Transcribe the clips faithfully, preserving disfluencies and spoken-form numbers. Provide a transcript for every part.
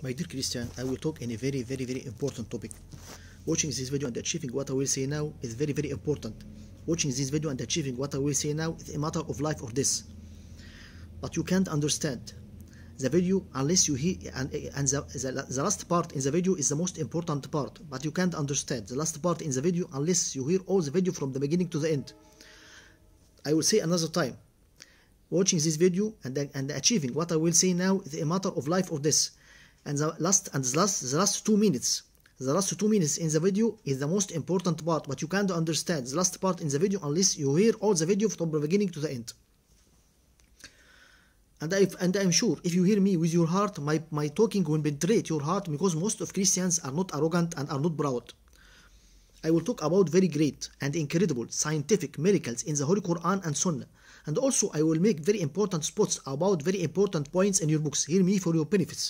My dear Christian, I will talk in a very, very, very important topic. Watching this video and achieving what I will say now is very, very important. Watching this video and achieving what I will say now is a matter of life or death. But you can't understand the video unless you hear, and, and the, the, the last part in the video is the most important part. But you can't understand the last part in the video unless you hear all the video from the beginning to the end. I will say another time. Watching this video and, and achieving what I will say now is a matter of life or death. And the last and the last the last two minutes, the last two minutes in the video is the most important part. But you can't understand the last part in the video unless you hear all the video from the beginning to the end. And I and I'm sure if you hear me with your heart, my my talking will penetrate your heart, because most of Christians are not arrogant and are not proud. I will talk about very great and incredible scientific miracles in the Holy Quran and Sunnah. And also I will make very important spots about very important points in your books. Hear me for your benefits.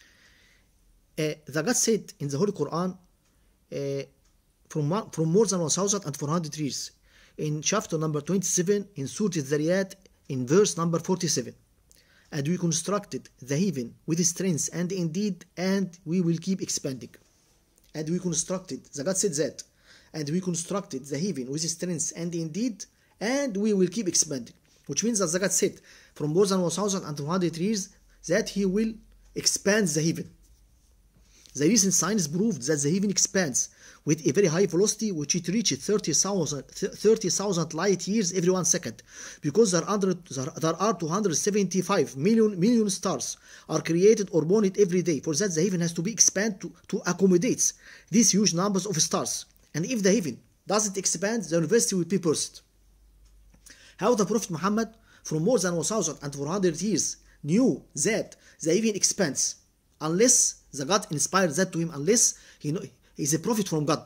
Uh, the God said in the Holy Quran uh, from, from more than one thousand four hundred years, in chapter number twenty-seven, in Surah eltharyat, in verse number forty-seven, and we constructed the heaven with strength and indeed, and we will keep expanding. And we constructed, the God said that, and we constructed the heaven with strength and indeed, and we will keep expanding. Which means that the God said from more than one thousand two hundred years that He will expand the heaven. The recent science proved that the heaven expands with a very high velocity, which it reaches thirty thousand light years every one second, because there are, there are two hundred seventy-five million, million stars are created or born every day. For that, the heaven has to be expanded to, to accommodate these huge numbers of stars. And if the heaven doesn't expand, the university will be burst. How the Prophet Muhammad, from more than one thousand four hundred years, knew that the heaven expands, unless the God inspired that to him, unless he know, is a prophet from God.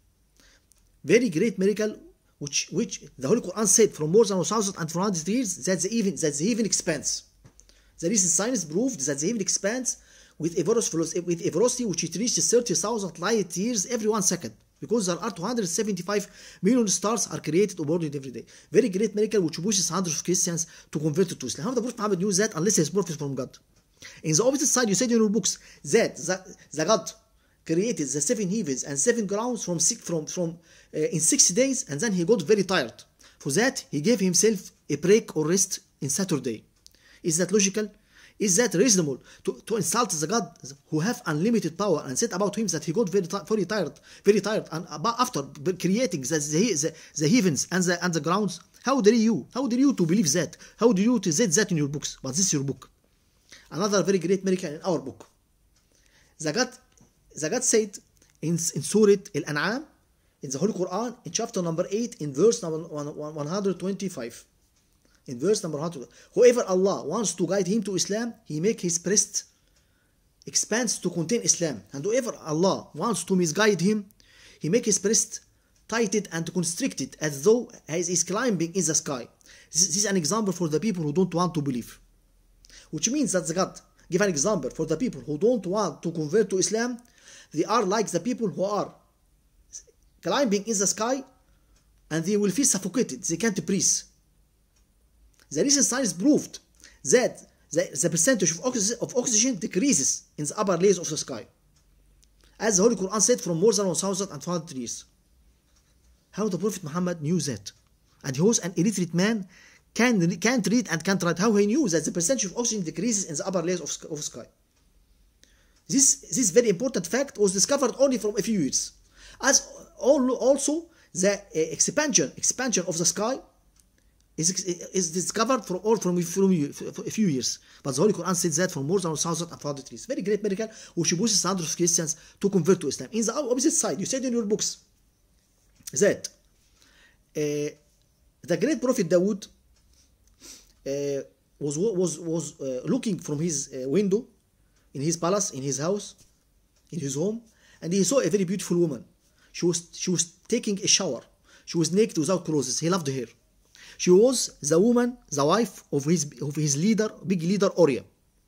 Very great miracle, which which the Holy Quran said from more than one thousand four hundred years that the heaven that the heaven expands. The recent science proved that the heaven expands with a velocity, with a velocity which it reaches thirty thousand light years every one second, because there are two hundred seventy-five million stars are created or born every day. Very great miracle which pushes hundreds of Christians to convert to Islam. How the Prophet Muhammad knew that unless he is prophet from God? In the opposite side, you said in your books that the, the God created the seven heavens and seven grounds from six, from from uh, in six days, and then he got very tired. For that, he gave himself a break or rest in Saturday. Is that logical? Is that reasonable to, to insult the God who have unlimited power and said about him that he got very very tired, very tired, and after creating the the, the heavens and the and the grounds? How dare you? How dare you to believe that? How dare you to say that in your books? But this is your book. Another very great miracle in our book. The God, the God said in, in Surah Al-An'am, in the Holy Quran, in chapter number eight, in verse number one hundred twenty-five. In verse number one hundred, whoever Allah wants to guide him to Islam, He make his breast expands to contain Islam. And whoever Allah wants to misguide him, He make his breast tighted and constricted as though He is climbing in the sky. This, this is an example for the people who don't want to believe. Which means that the God give an example for the people who don't want to convert to Islam. They are like the people who are climbing in the sky and they will feel suffocated. They can't breathe. The recent science proved that the, the percentage of oxygen, of oxygen decreases in the upper layers of the sky, as the Holy Quran said from more than one thousand four hundred years. How the Prophet Muhammad knew that? And he was an illiterate man, Can, can't read and can't write. How he knew that the percentage of oxygen decreases in the upper layers of, of sky? This, this very important fact was discovered only from a few years. As also the expansion expansion of the sky is, is discovered from all from, from a few years. But the Holy Quran said that from more than one thousand four hundred years. Very great miracle which pushes hundreds of Christians to convert to Islam. In the opposite side, you said in your books that uh, the great prophet Dawood Uh, was was was uh, looking from his uh, window in his palace, in his house, in his home, and he saw a very beautiful woman. She was she was taking a shower. She was naked without clothes. He loved her. She was the woman, the wife of his of his leader, big leader Uriah.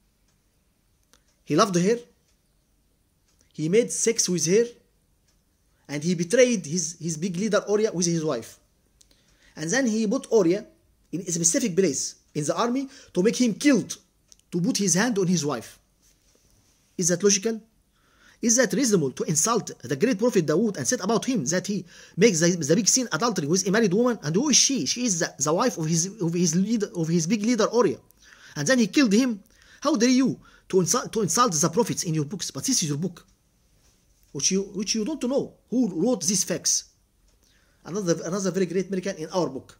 He loved her. He made sex with her, and he betrayed his his big leader Uriah with his wife. And then he put Uriah in a specific place in the army to make him killed, to put his hand on his wife. Is that logical? Is that reasonable to insult the great prophet Dawood and said about him that he makes the, the big sin adultery with a married woman? And who is she? She is the, the wife of his of his leader of his big leader Uriah. And then he killed him. How dare you to insult to insult the prophets in your books? But this is your book, which you which you don't know who wrote these facts. Another another very great miracle in our book.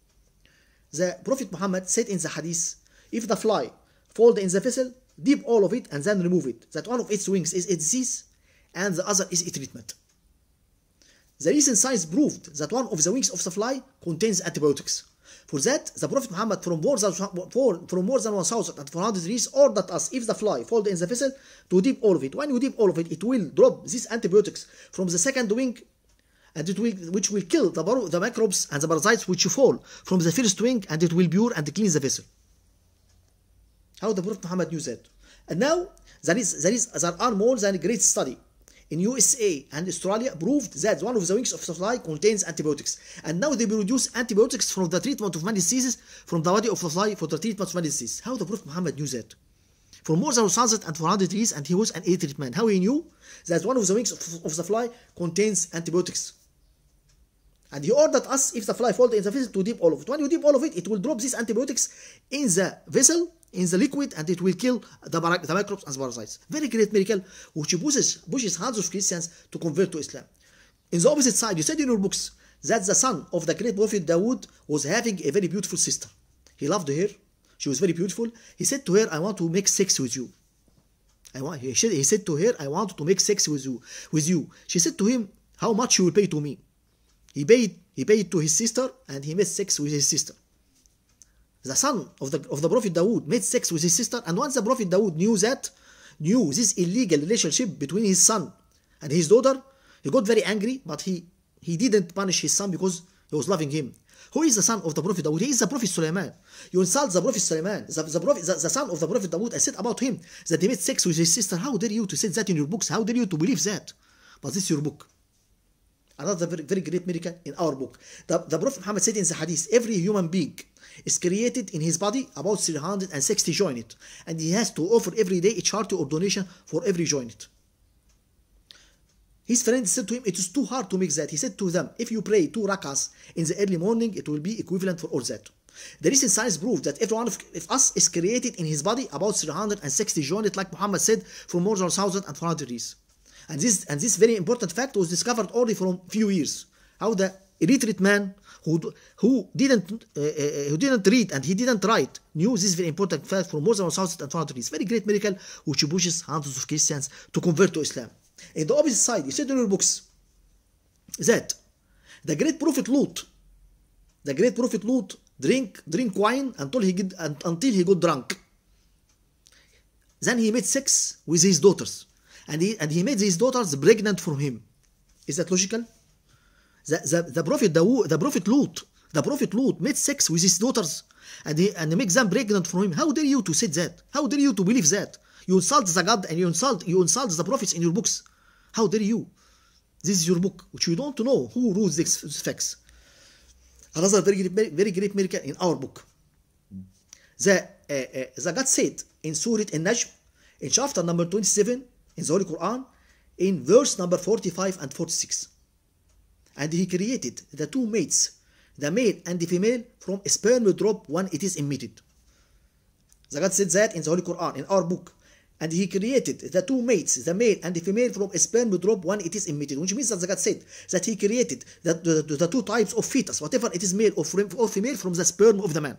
The Prophet Muhammad said in the hadith, if the fly fall in the vessel, dip all of it and then remove it. That one of its wings is a disease and the other is a treatment. The recent science proved that one of the wings of the fly contains antibiotics. For that, the Prophet Muhammad from more than, from more than one thousand four hundred years ordered us, if the fly fall in the vessel, to dip all of it. When you dip all of it, it will drop these antibiotics from the second wing, and it will, which will kill the, the microbes and the parasites which fall from the first wing, and it will pure and cleanse the vessel. How the Prophet Muhammad knew that? And now there is there is there are more than a great study in U S A and Australia proved that one of the wings of the fly contains antibiotics. And now they produce antibiotics from the treatment of many diseases from the body of the fly for the treatment of many diseases. How the Prophet Muhammad knew that? For more than one thousand four hundred years, and he was an illiterate man. How he knew that one of the wings of, of the fly contains antibiotics? And he ordered us, if the fly falls in the vessel, to dip all of it. When you dip all of it, it will drop these antibiotics in the vessel, in the liquid, and it will kill the, the microbes and parasites. Very great miracle, which pushes, pushes hundreds of Christians to convert to Islam. In the opposite side, you said in your books that the son of the great prophet Dawood was having a very beautiful sister. He loved her. She was very beautiful. He said to her, I want to make sex with you. I want, he, said, he said to her, I want to make sex with you, with you. She said to him, how much you will pay to me? He paid, he paid to his sister, and he made sex with his sister. The son of the, of the Prophet Dawood made sex with his sister, and once the Prophet Dawood knew that, knew this illegal relationship between his son and his daughter, he got very angry, but he, he didn't punish his son because he was loving him. Who is the son of the Prophet Dawood? He is the Prophet Sulaiman. You insult the Prophet Sulaiman, the, the, prophet, the, the son of the Prophet Dawood. I said about him that he made sex with his sister. How dare you to say that in your books? How dare you to believe that? But this is your book. Another very, very great miracle in our book. The, the Prophet Muhammad said in the hadith, every human being is created in his body about three hundred sixty joints, and he has to offer every day a charity or donation for every joint. His friend said to him, it is too hard to make that. He said to them, if you pray two rakas in the early morning, it will be equivalent for all that. The recent science proved that every one of us is created in his body about three hundred sixty joints, like Muhammad said, from more than one thousand four hundred years. And this, and this very important fact was discovered only from few years. How the illiterate man who, who, didn't, uh, uh, who didn't read and he didn't write knew this very important fact for more than one thousand four hundred years. Very great miracle which pushes hundreds of Christians to convert to Islam. In the opposite side, you said in your books that the great prophet Lut, the great prophet Lut drink, drink wine until he, get, until he got drunk. Then he made sex with his daughters. And he, and he made his daughters pregnant from him. Is that logical? The, the, the prophet Dawood, the prophet Lut, the prophet Lut made sex with his daughters, and he and he makes them pregnant from him. How dare you to say that? How dare you to believe that? You insult the God and you insult you insult the prophets in your books. How dare you? This is your book, which you don't know who rules these facts. Another very very great miracle in our book. The uh, uh, the God said in Surah An-Najm, in chapter number twenty-seven. In the Holy Quran, in verse number forty-five and forty-six. And he created the two mates, the male and the female, from a sperm drop when it is emitted. The God said that in the Holy Quran, in our book. And he created the two mates, the male and the female, from a sperm drop when it is emitted. Which means that the God said that he created the, the, the two types of fetus, whatever it is male or, or female, from the sperm of the man.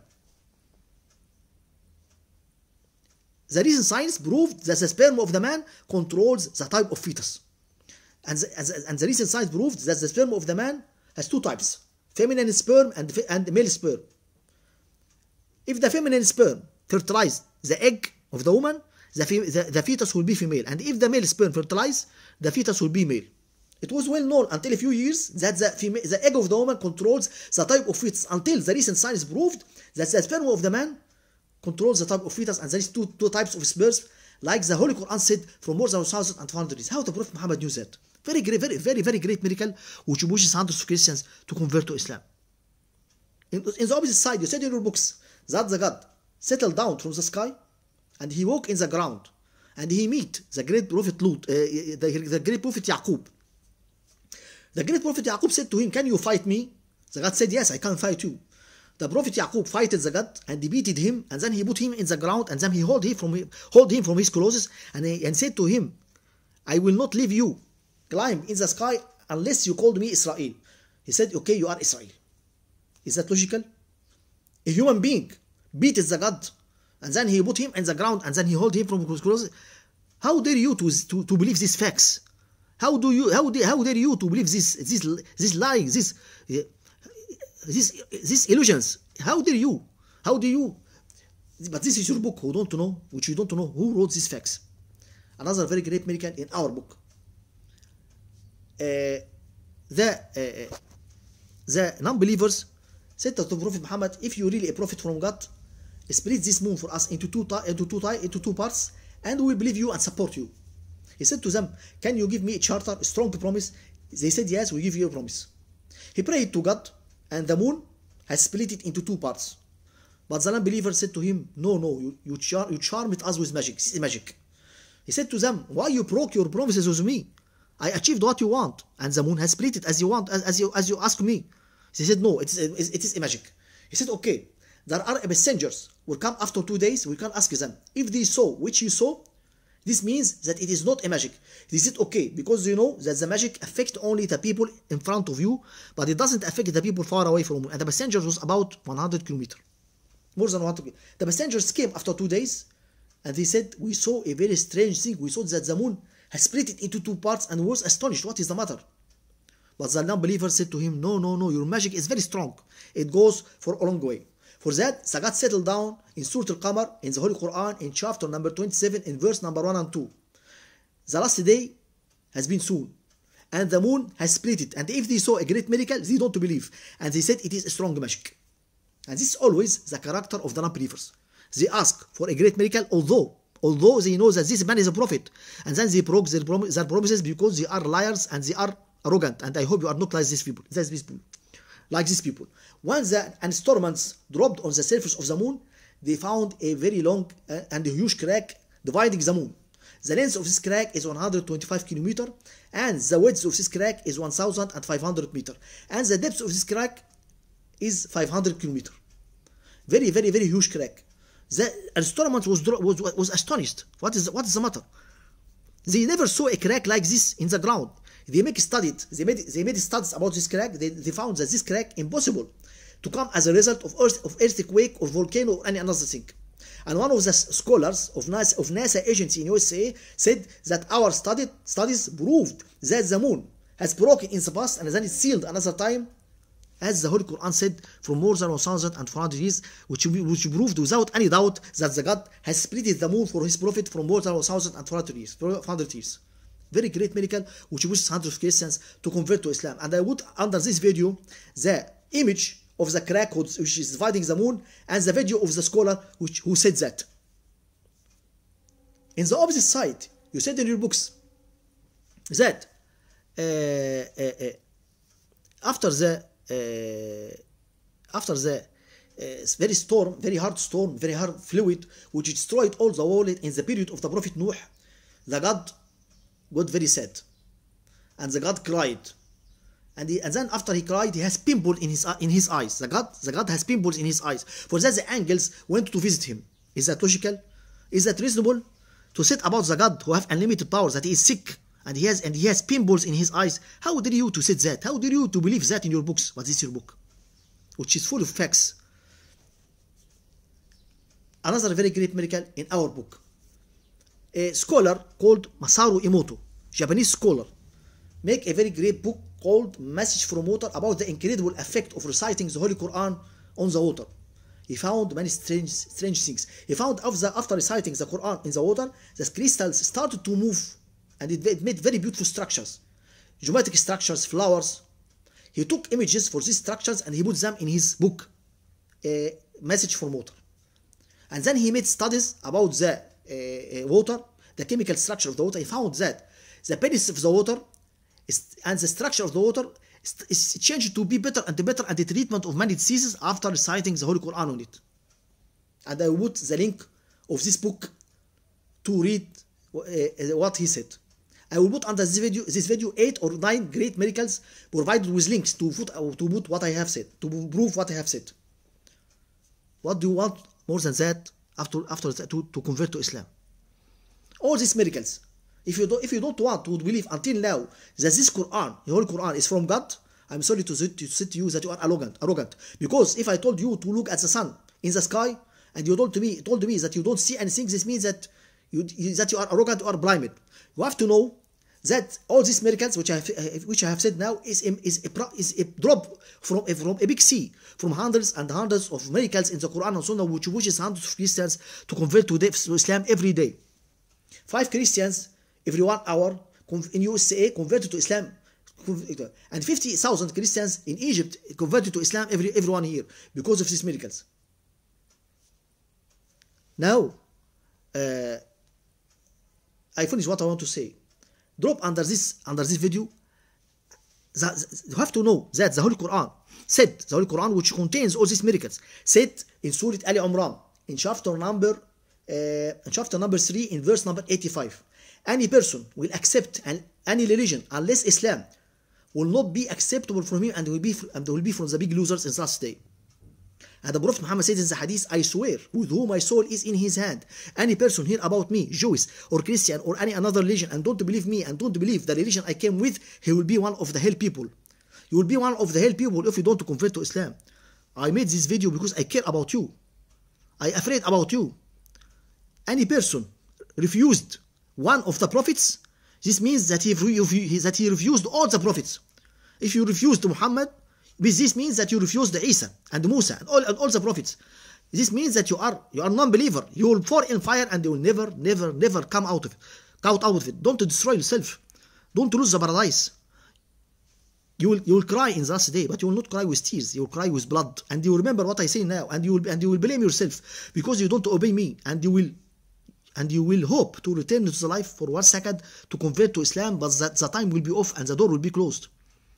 The recent science proved that the sperm of the man controls the type of fetus. And the, and the recent science proved that the sperm of the man has two types, feminine sperm and, and male sperm. If the feminine sperm fertilizes the egg of the woman, the, the, the fetus will be female. And if the male sperm fertilizes, the fetus will be male. It was well known until a few years that the, female, the egg of the woman controls the type of fetus, until the recent science proved that the sperm of the man controls the type of fetus, and there is two, two types of sperms, like the Holy Quran said, from more than one thousand four hundred years. How the Prophet Muhammad knew that? Very great, very, very, very great miracle, which pushes hundreds of Christians to convert to Islam. In, in the opposite side, you said in your books that the God settled down from the sky, and he walked in the ground, and he meet the great prophet Lut, uh, the, the great prophet Yaqub. The great prophet Yaqub said to him, can you fight me? The God said, yes, I can fight you. The prophet Yaqub fighted the God and he beated him, and then he put him in the ground, and then he hold him from hold him from his clothes, and, he, and said to him, I will not leave you climb in the sky unless you called me Israel. He said, okay, you are Israel. Is that logical? A human being beat the God, and then he put him in the ground, and then he hold him from his clothes. How dare you to, to, to believe these facts? How do you how dare, how dare you to believe this this this lying, this this these illusions? How dare you? How do you? But this is your book. Who don't know, which you don't know who wrote these facts. Another very great miracle in our book. Uh, the uh, the non-believers said to the Prophet Muhammad, if you're really a prophet from God, split this moon for us into two into two into two parts, and we will believe you and support you. He said to them, can you give me a charter, a strong promise? They said, yes, we give you a promise. He prayed to God, and the moon has split it into two parts. But the non-believer said to him, no, no, you, you, char you charmed us with magic. This is magic. He said to them, why you broke your promises with me? I achieved what you want, and the moon has split it as you want, as, as you as you ask me. They said, no, it is, it is a magic. He said, okay, there are messengers will come after two days, we can ask them. If they saw which you saw, this means that it is not a magic. They said, okay, because you know that the magic affects only the people in front of you, but it doesn't affect the people far away from you. And the messengers was about one hundred kilometers. More than one hundred kilometers. The messengers came after two days, and they said, we saw a very strange thing. We saw that the moon has split it into two parts, and was astonished. What is the matter? But the non-believer said to him, no, no, no, your magic is very strong. It goes for a long way. For that, Sagat settled down in Surah Al-Qamar, in the Holy Quran, in chapter number twenty-seven, in verse number one and two. The last day has been soon, and the moon has split it. And if they saw a great miracle, they don't believe. And they said it is a strong magic. And this is always the character of the non-believers. They ask for a great miracle, although, although they know that this man is a prophet. And then they broke their, prom their promises because they are liars and they are arrogant. And I hope you are not like these people. These people. Like these people. Once the instruments dropped on the surface of the moon, they found a very long uh, and a huge crack dividing the moon. The length of this crack is one hundred twenty-five kilometers, and the width of this crack is one thousand five hundred meters, and the depth of this crack is five hundred kilometers. Very, very, very huge crack. The instrument was, was, was astonished. What is, what is the matter? They never saw a crack like this in the ground. They make studied, they made they made studies about this crack. They, they found that this crack impossible to come as a result of earth of earthquake or volcano or any another thing. And one of the scholars of NASA of NASA agency in U S A said that our studied studies proved that the moon has broken in the past and then it's sealed another time, as the Holy Quran said, for more than one thousand four hundred years, which which proved without any doubt that the God has split the moon for his prophet for more than one thousand four hundred years. four hundred years. Very great miracle, which wishes hundreds of Christians to convert to Islam. And I would, under this video, the image of the crack which is dividing the moon, and the video of the scholar which who said that. In the opposite side, you said in your books that uh, uh, uh, after the uh, after the uh, very storm, very hard storm, very hard fluid, which destroyed all the world in the period of the Prophet Nuh, the God got very sad, and the God cried, and, he, and then after he cried, he has pimples in his in his eyes. The God, the God has pimples in his eyes. For that, the angels went to visit him. Is that logical? Is that reasonable? To say about the God who have unlimited powers, that he is sick and he has and he has pimples in his eyes. How dare you to say that? How dare you to believe that in your books? But this is your book, which is full of facts. Another very great miracle in our book. A scholar called Masaru Emoto, Japanese scholar, make a very great book called Message from Water about the incredible effect of reciting the Holy Quran on the water. He found many strange, strange things. He found after, after reciting the Quran in the water, the crystals started to move, and it made very beautiful structures, geometric structures, flowers. He took images for these structures and he put them in his book, a Message from Water. And then he made studies about the Uh, uh, water, the chemical structure of the water. He found that the pH of the water is, and the structure of the water is, is changed to be better and better at the treatment of many diseases after reciting the Holy Quran on it. And I will put the link of this book to read uh, what he said. I will put under this video, this video eight or nine great miracles provided with links to put, to put what I have said, to prove what I have said. What do you want more than that after, after that to, to convert to Islam? All these miracles. If you, don't, if you don't want to believe until now that this Quran, the Holy Quran, is from God, I'm sorry to say to, to you that you are arrogant. arrogant. Because if I told you to look at the sun in the sky, and you told me, told me that you don't see anything, this means that you, that you are arrogant or blinded. You have to know that all these miracles, which I have, which I have said now, is a, is a, is a drop from a, from a big sea, from hundreds and hundreds of miracles in the Quran and Sunnah, which wishes hundreds of Christians to convert to, to Islam every day. Five Christians every one hour in U S A converted to Islam, and fifty thousand Christians in Egypt converted to Islam every every one year because of these miracles. Now, uh, I finish what I want to say. Drop under this under this video. That, you have to know that the Holy Quran said, the Holy Quran, which contains all these miracles, said in Surah Ali Imran, in chapter number uh, in chapter number three, in verse number eighty-five. Any person will accept an, any religion unless Islam will not be acceptable from him, and will be and will be from the big losers in the last day. And the Prophet Muhammad said in the hadith, I swear with whom my soul is in his hand, any person hear about me, Jewish or Christian or any another religion, and don't believe me and don't believe the religion I came with, he will be one of the hell people. You will be one of the hell people if you don't convert to Islam. I made this video because I care about you. I afraid about you. Any person refused one of the prophets, this means that he, that he refused all the prophets. If you refused Muhammad, this means that you refused Isa and Musa and all, and all the prophets. This means that you are you are non-believer. You will fall in fire and you will never, never, never come out of it. Out, out of it. Don't destroy yourself. Don't lose the paradise. You will you will cry in the last day, but you will not cry with tears. You will cry with blood, and you will remember what I say now, and you will and you will blame yourself because you don't obey me, and you will and you will hope to return to the life for one second to convert to Islam, but that the time will be off and the door will be closed.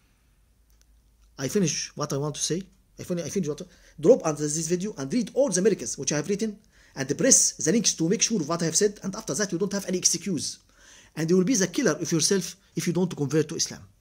I finish what I want to say. I finish, I finish what I, drop under this video and read all the miracles which I have written, and press the links to make sure of what I have said, and after that you don't have any excuse, and you will be the killer of yourself if you don't convert to Islam.